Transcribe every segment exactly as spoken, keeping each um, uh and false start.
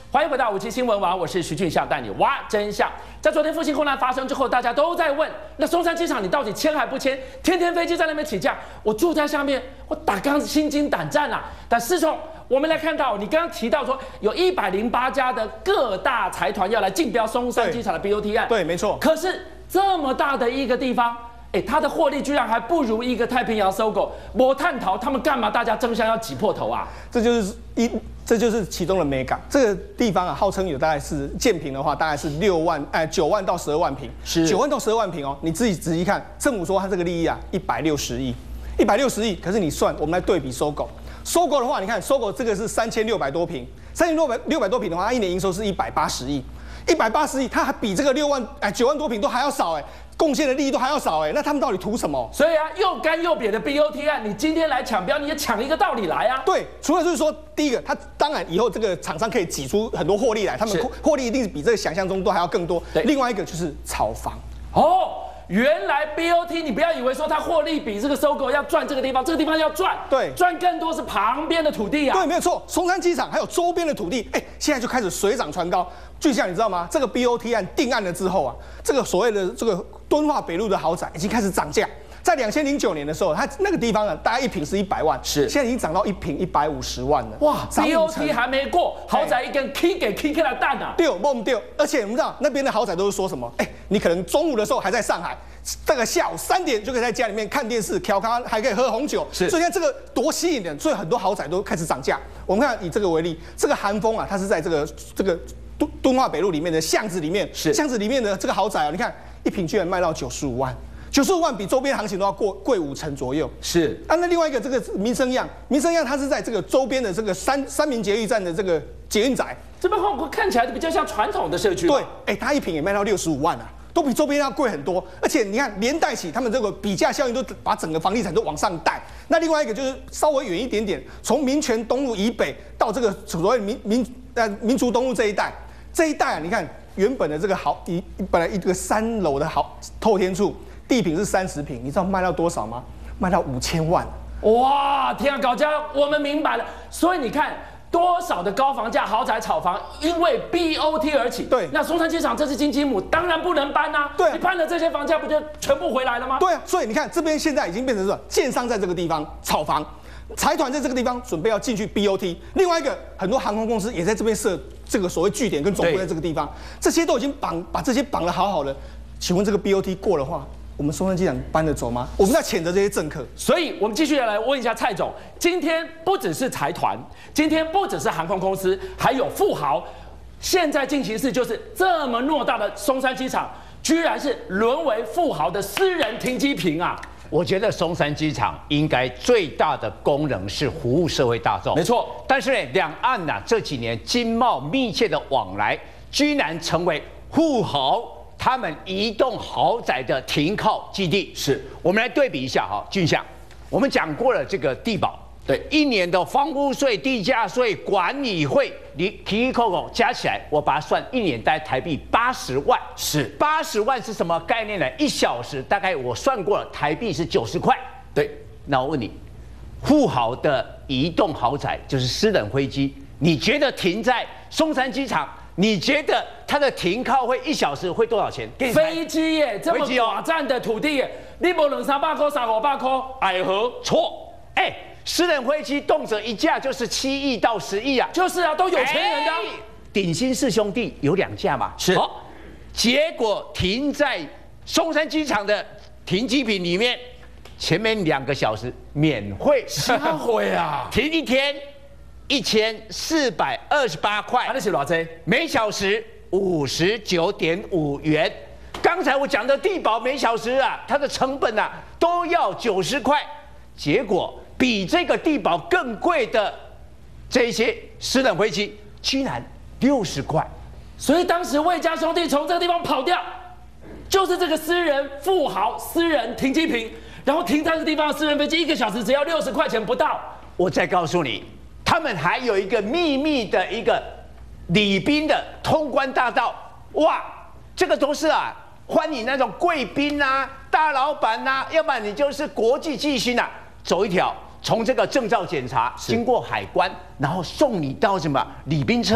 欢迎回到五期新闻网，我是徐俊相，带你挖真相。在昨天复兴空难发生之后，大家都在问：那松山机场你到底签还不签？天天飞机在那边起降，我住在下面，我打刚心惊胆战啊！但思聪，我们来看到你刚刚提到说，有一百零八家的各大财团要来竞标松山机场的 B O T 案， 对，没错。 可是这么大的一个地方。 哎，它的获利居然还不如一个太平洋搜狗，摩探淘他们干嘛？大家争相要挤破头啊！ 这就是一，这就是其中的美感。这个地方啊，号称有大概是建平的话，大概是六万，哎，九万到十二万平， 是九万到十二万平哦。你自己仔细看，政府说它这个利益啊，一百六十亿，一百六十亿。可是你算，我们来对比搜狗，搜狗的话，你看搜狗这个是三千六百多平，三千六百六百多平的话，它一年营收是一百八十亿，一百八十亿，它还比这个六万，哎，九万多平都还要少哎。 贡献的利益都还要少哎，那他们到底图什么？ 所以啊，又干又瘪的 B O T 案，你今天来抢标，你也抢一个道理来啊。 对，除了就是说，第一个，它当然以后这个厂商可以挤出很多获利来，他们获利一定是比这个想象中都还要更多。 对， 另外一个就是炒房。 哦，原来 B O T 你不要以为说它获利比这个搜狗要赚这个地方，这个地方要赚， 对， 赚更多是旁边的土地啊。 对，没有错，松山机场还有周边的土地，哎，现在就开始水涨船高。 俊相，你知道吗？这个 B O T 案定案了之后啊，这个所谓的这个敦化北路的豪宅已经开始涨价。在两千零九年的时候，它那个地方啊，大概一平是一百万， 是现在已经涨到一平一百五十万了。 哇 ，B O T 还没过，豪宅一根 K 给 K K 的蛋啊！ 丢梦丢，而且我们知道那边的豪宅都是说什么？哎，你可能中午的时候还在上海，这个下午三点就可以在家里面看电视、调咖，还可以喝红酒。 是， 所以现在这个多吸引人，所以很多豪宅都开始涨价。我们看以这个为例，这个韩风啊，它是在这个这个。 敦敦化北路里面的巷子里面， 是巷子里面的这个豪宅啊，你看一平居然卖到九十五万，九十五万比周边行情都要过贵五成左右。 是啊，那另外一个这个民生样，民生样它是在这个周边的这个三三民捷运站的这个捷运宅， 这边会看起来比较像传统的社区。 对，哎，它一平也卖到六十五万啊。 都比周边要贵很多，而且你看连带起他们这个比价效应都把整个房地产都往上带。那另外一个就是稍微远一点点，从民权东路以北到这个所谓民民呃民族东路这一带，这一带啊，你看原本的这个豪一本来一个三楼的豪透天处，地坪是三十坪，你知道卖到多少吗？卖到五千万。 哇，天啊，搞家，我们明白了。所以你看。 多少的高房价豪宅炒房，因为 B O T 而起。对，那松山机场这是金鸡母，当然不能搬啊。对，你搬了这些房价，不就全部回来了吗？ 对啊，所以你看这边现在已经变成是建商在这个地方炒房，财团在这个地方准备要进去 B O T。另外一个，很多航空公司也在这边设这个所谓据点跟总部在这个地方，这些都已经绑把这些绑得好好的。请问这个 B O T 过的话？ 我们松山机场搬得走吗？我们在谴责这些政客， 所以我们继续来问一下蔡总，今天不只是财团，今天不只是航空公司，还有富豪，现在进行式就是这么偌大的松山机场，居然是沦为富豪的私人停机坪啊！ 我觉得松山机场应该最大的功能是服务社会大众， 没错。 但是呢，两岸呐、啊、这几年经贸密切的往来，居然成为富豪。 他们移动豪宅的停靠基地，是我们来对比一下哈，俊相，我们讲过了这个地保，对，一年的房屋税、地价税、管理费，你提提扣扣加起来，我把它算一年大概台币八十万，是八十万是什么概念呢？一小时大概我算过了，台币是九十块，对。那我问你，富豪的移动豪宅就是私人飞机，你觉得停在松山机场？ 你觉得它的停靠会一小时会多少钱？ 飞机耶，这么寡占的土地耶，你不两三百块、三五百块，爱何？ 错，哎，私人飞机动辄一架就是七亿到十亿啊， 就是啊，都有钱人的。 鼎新四兄弟有两架嘛， 是。 好，结果停在松山机场的停机坪里面，前面两个小时免费， 啥会啊？ 停一天。 一千四百二十八块， 那是多少？ 每小时五十九点五元。刚才我讲的地保每小时啊，它的成本啊都要九十块，结果比这个地保更贵的这些私人飞机，居然六十块。 所以当时魏家兄弟从这个地方跑掉，就是这个私人富豪私人停机坪，然后停在这个地方的私人飞机一个小时只要六十块钱不到。 我再告诉你。 他们还有一个秘密的一个礼宾的通关大道，哇，这个都是啊，欢迎那种贵宾啊、大老板呐、啊，要不然你就是国际巨星啊，走一条从这个证照检查，经过海关，然后送你到什么礼宾车，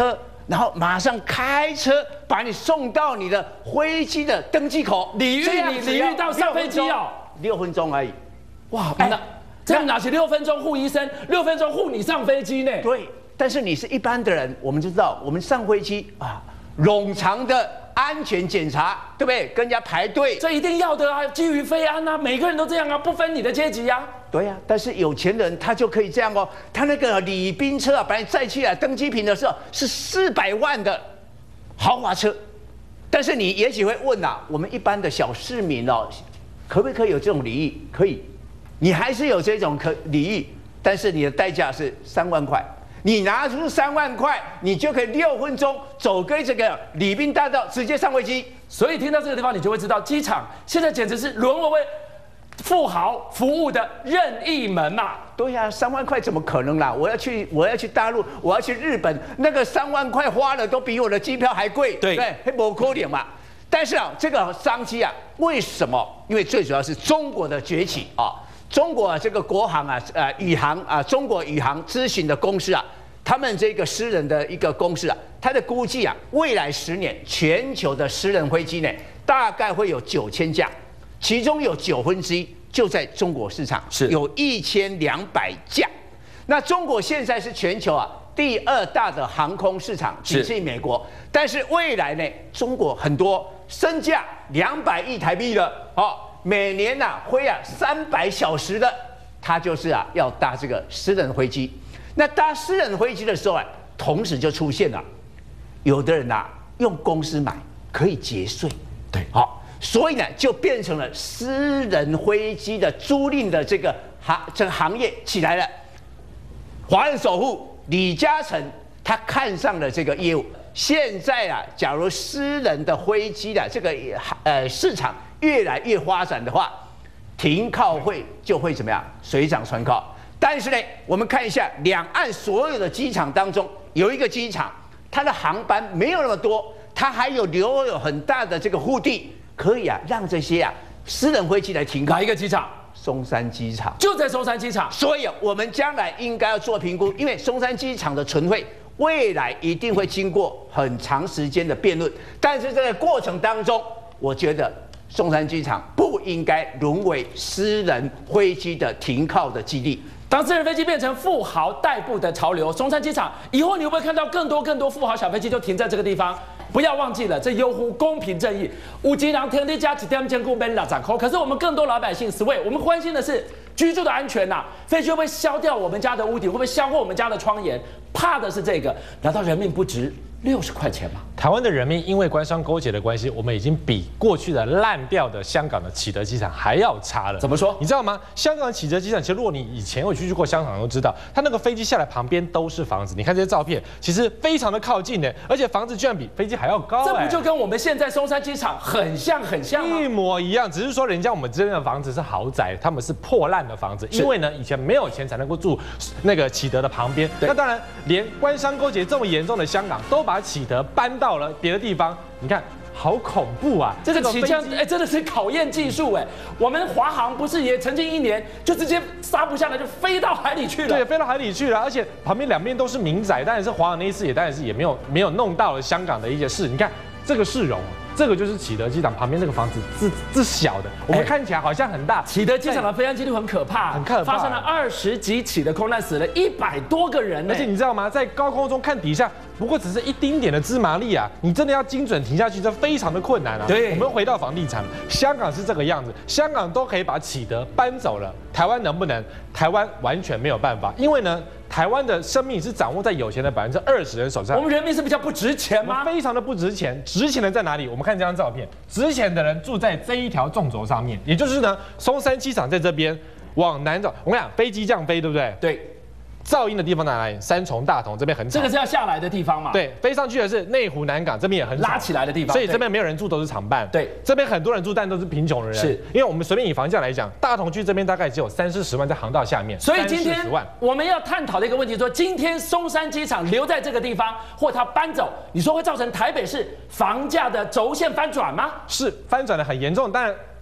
然后马上开车把你送到你的飞机的登机口， 礼遇你礼遇到上飞机哦， 六分钟而已。 哇，那这样拿起六分钟护医生，六分钟护你上飞机呢？ 对，但是你是一般的人，我们就知道，我们上飞机啊，冗长的安全检查，对不对？跟人家排队， 这一定要的啊，基于飞安啊，每个人都这样啊，不分你的阶级啊。 对呀、啊，但是有钱人他就可以这样哦，他那个礼宾车啊，把你载去啊登机坪的时候是四百万的豪华车，但是你也许会问啊，我们一般的小市民哦，可不可以有这种礼遇？可以，你还是有这种可礼遇，但是你的代价是三万块。你拿出三万块，你就可以六分钟走跟这个礼宾大道直接上飞机。 所以听到这个地方，你就会知道，机场现在简直是沦为富豪服务的任意门嘛。 对呀、啊，三万块怎么可能啦？我要去，我要去大陆，我要去日本，那个三万块花了都比我的机票还贵， 对对，还不可能嘛。但是啊，这个商机啊，为什么？因为最主要是中国的崛起啊。中国、啊、这个国航啊，呃，宇航啊，中国宇航咨询的公司啊，他们这个私人的一个公司啊，它的估计啊，未来十年全球的私人飞机呢，大概会有九千架，其中有九分之一就在中国市场， 是有一千两百架。那中国现在是全球啊第二大的航空市场，仅次于美国。但是未来呢，中国很多身价两百亿台币的哦。每年呐、啊、飞啊三百小时的，他就是啊要搭这个私人飞机。那搭私人飞机的时候啊，同时就出现了，有的人呐、啊、用公司买可以节税， 对， 好，所以呢就变成了私人飞机的租赁的这个行这个行业起来了。华人首富李嘉诚他看上了这个业务，现在啊，假如私人的飞机的这个呃市场越来越发展的话，停靠费就会怎么样？水涨船高。但是呢，我们看一下两岸所有的机场当中，有一个机场，它的航班没有那么多，它还有留有很大的这个腹地，可以啊让这些啊私人飞机来停靠。 哪一个机场？ 松山机场就在松山机场。 所以我们将来应该要做评估，因为松山机场的存废未来一定会经过很长时间的辩论，但是这个过程当中，我觉得松山机场不应该沦为私人飞机的停靠的基地。 当私人飞机变成富豪代步的潮流，松山机场以后你会不会看到更多更多富豪小飞机就停在这个地方？不要忘记了，这优乎公平正义。五级郎天地加几天监控被拉掌扣，可是我们更多老百姓，所谓我们关心的是居住的安全呐、啊，飞机会不会削掉我们家的屋顶？会不会削过我们家的窗沿？怕的是这个，难道人命不值六十块钱吗？ 台湾的人民因为官商勾结的关系，我们已经比过去的烂掉的香港的启德机场还要差了。 怎么说？ 你知道吗？香港的启德机场，其实如果你以前有去过香港，都知道，它那个飞机下来旁边都是房子。你看这些照片，其实非常的靠近的，而且房子居然比飞机还要高。 这不就跟我们现在松山机场很像很像吗？ 一模一样，只是说人家我们这边的房子是豪宅，他们是破烂的房子，因为呢以前没有钱才能够住那个启德的旁边。那当然，连官商勾结这么严重的香港，都把启德搬到了别的地方。你看，好恐怖啊！ 这个起降，哎，真的是考验技术哎。我们华航不是也曾经一年就直接刹不下来，就飞到海里去了。 对，飞到海里去了，而且旁边两边都是民宅，当然是华航那一次也当然是也没有没有弄到了香港的一些事。你看这个市容。这个就是启德机场旁边那个房子，是是小的，我们看起来好像很大。 启德机场的飞安几率很可怕， 很可怕， 发生了二十几起的空难，死了一百多个人。 而且你知道吗？在高空中看底下，不过只是一丁点的芝麻粒啊，你真的要精准停下去，这非常的困难啊。 对， 我们回到房地产，香港是这个样子，香港都可以把启德搬走了，台湾能不能？台湾完全没有办法，因为呢。台湾的生命是掌握在有钱的百分之二十人手上。 我们人民是比较不值钱吗？ 非常的不值钱。值钱的在哪里？我们看这张照片，值钱的人住在这一条纵轴上面，也就是呢，松山机场在这边往南走。我跟你讲，飞机这样飞，对不对？ 对。 噪音的地方在哪里？三重、大同这边很吵。 这个是要下来的地方嘛？ 对，飞上去的是内湖、南港这边也很吵， 拉起来的地方。 所以这边没有人住，都是厂办。 对， 这边很多人住，但都是贫穷的人。是，因为我们随便以房价来讲，大同区这边大概只有三四十万在航道下面。 所以今天我们要探讨的一个问题说，今天松山机场留在这个地方，或它搬走，你说会造成台北市房价的轴线翻转吗？ 是翻转的很严重，但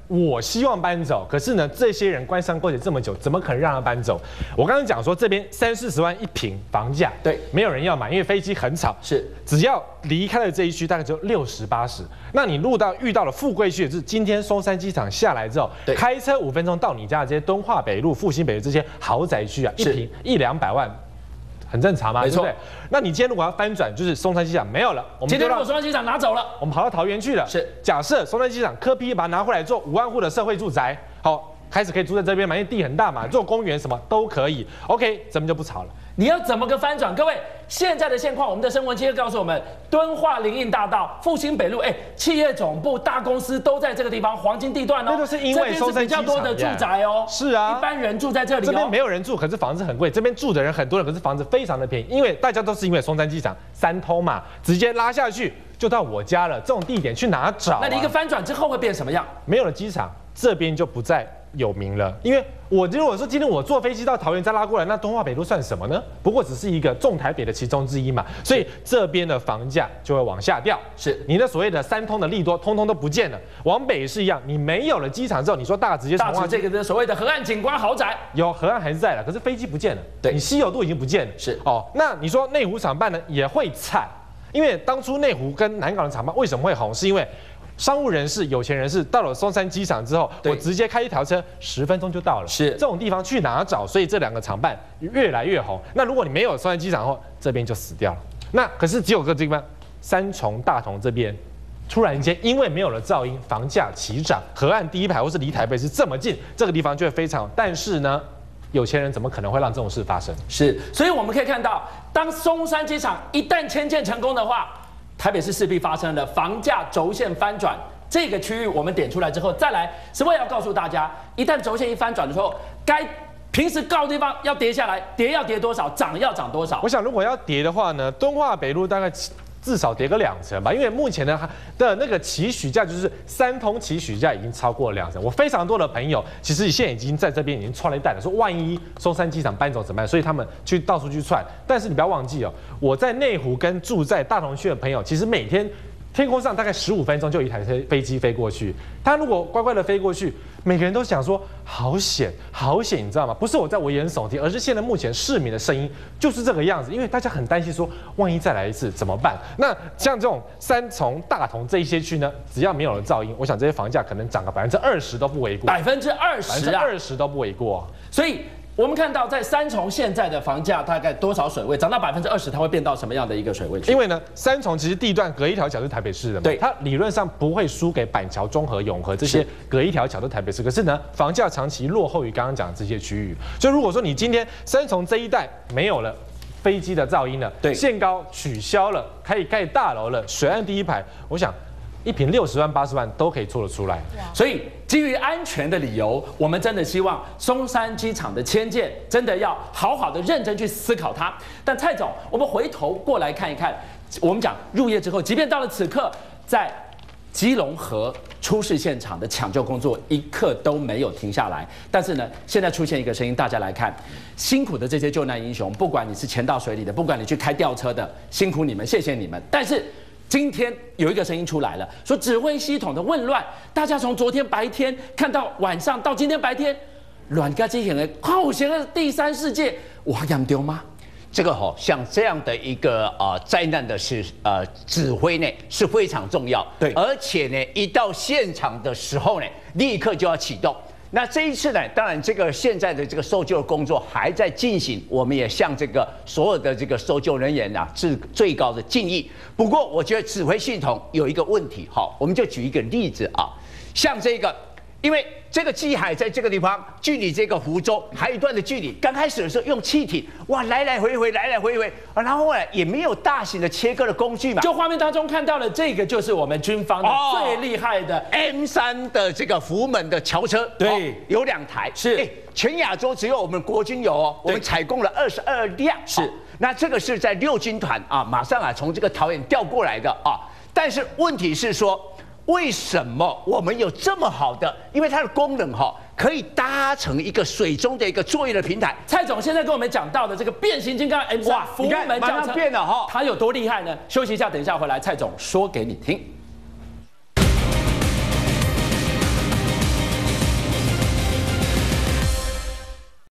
我希望搬走，可是呢，这些人官商勾结这么久，怎么可能让他搬走？我刚刚讲说，这边三四十万一平房价， 对， 没有人要买，因为飞机很吵。 是， 只要离开了这一区，大概就六十八十。那你入到遇到了富贵区，就是今天松山机场下来之后，开车五分钟到你家的这些敦化北路、复兴北路这些豪宅区啊，一平一两百万。很正常嘛， 没错。 那你今天如果要翻转，就是松山机场没有了，我们今天如果松山机场拿走了， 我们跑到桃园去了。 是， 假设松山机场柯 P 把它拿回来做五万户的社会住宅，好，开始可以住在这边嘛，因为地很大嘛，做公园什么都可以。OK， 咱们就不吵了。 你要怎么个翻转？各位，现在的现况，我们的生活机会告诉我们，敦化林荫大道、复兴北路，哎，企业总部、大公司都在这个地方，黄金地段哦。 那就是因为松山机场比较多的住宅哦。 是啊， 一般人住在这里、哦。 这边没有人住，可是房子很贵；这边住的人很多人，可是房子非常的便宜。因为大家都是因为松山机场三通嘛，直接拉下去就到我家了。这种地点去哪找、啊？ 那你一个翻转之后会变什么样？ 没有了机场，这边就不再有名了。因为我如果说今天我坐飞机到桃园再拉过来，那敦化北路算什么呢？不过只是一个重台北的其中之一嘛，所以这边的房价就会往下掉。 是你的所谓的三通的利多，通通都不见了。往北也是一样，你没有了机场之后，你说大直接大直这个的所谓的河岸景观豪宅， 有河岸还是在了，可是飞机不见了， 对， 你稀有度已经不见了。 是哦，那你说内湖厂办呢也会惨，因为当初内湖跟南港的厂办为什么会红，是因为商务人士、有钱人士到了松山机场之后，我直接开一条车，十分钟就到了。 是这种地方去哪找？所以这两个厂办越来越红。那如果你没有松山机场后，这边就死掉了。那可是只有个地方，三重、大同这边，突然间因为没有了噪音，房价齐涨，河岸第一排或是离台北市这么近，这个地方就会非常。但是呢，有钱人怎么可能会让这种事发生？ 是，所以我们可以看到，当松山机场一旦迁建成功的话，台北市势必发生了房价轴线翻转。这个区域我们点出来之后，再来是为了要告诉大家，一旦轴线一翻转的时候，该平时高的地方要跌下来，跌要跌多少，涨要涨多少。 我想如果要跌的话呢，敦化北路大概至少跌个两成吧，因为目前的的那个期许价就是三通期许价已经超过了两成。我非常多的朋友其实现在已经在这边已经窜了一蛋了，说万一松山机场搬走怎么办？所以他们去到处去窜。但是你不要忘记哦，我在内湖跟住在大同区的朋友，其实每天天空上大概十五分钟就一台飞机飞过去。他如果乖乖的飞过去，每个人都想说好险好险，你知道吗？不是我在危言耸听，而是现在目前市民的声音就是这个样子，因为大家很担心说，万一再来一次怎么办？那像这种三重、大同这一些区呢，只要没有了噪音，我想这些房价可能涨个百分之二十都不为过， 百分之二十啊， 二十都不为过、啊。 所以我们看到在三重现在的房价大概多少水位，涨到百分之二十，它会变到什么样的一个水位去？ 因为呢，三重其实地段隔一条桥是台北市的嘛， 对， 它理论上不会输给板桥、中和、永和这些隔一条桥的台北市，可是呢，房价长期落后于刚刚讲的这些区域。所以如果说你今天三重这一带没有了飞机的噪音了， 对， 限高取消了，可以盖大楼了，水岸第一排，我想一坪六十万、八十万都可以做得出来。 所以基于安全的理由，我们真的希望松山机场的迁建真的要好好的认真去思考它。但蔡总，我们回头过来看一看，我们讲入夜之后，即便到了此刻，在基隆河出事现场的抢救工作一刻都没有停下来。但是呢，现在出现一个声音，大家来看，辛苦的这些救难英雄，不管你是潜到水里的，不管你去开吊车的，辛苦你们，谢谢你们。但是今天有一个声音出来了，说指挥系统的混乱，大家从昨天白天看到晚上，到今天白天，乱个这些人好像的第三世界，我严重吗？ 这个哈、哦，像这样的一个呃灾难的是呃指挥呢是非常重要， 对， 而且呢一到现场的时候呢，立刻就要启动。那这一次呢，当然这个现在的这个搜救工作还在进行，我们也向这个所有的这个搜救人员啊致最高的敬意。不过我觉得指挥系统有一个问题，好，我们就举一个例子啊，像这个。因为这个基海在这个地方，距离这个湖州还有一段的距离。刚开始的时候用汽艇，哇，来来回回，来来回回，然后呢也没有大型的切割的工具嘛。 就画面当中看到的这个，就是我们军方的最厉害的 M 三的这个福门的桥车， 对， 哦、有两台， 是， 哎，全亚洲只有我们国军有哦，我们采购了二十二辆， 是。 哦、那这个是在六军团啊，马上啊从这个桃园调过来的啊，但是问题是说。为什么我们有这么好的？因为它的功能哈，可以搭成一个水中的一个作业的平台。 蔡总现在跟我们讲到的这个变形金刚 M 三福门轿车， 变了哈， 它有多厉害呢？休息一下，等一下回来，蔡总说给你听。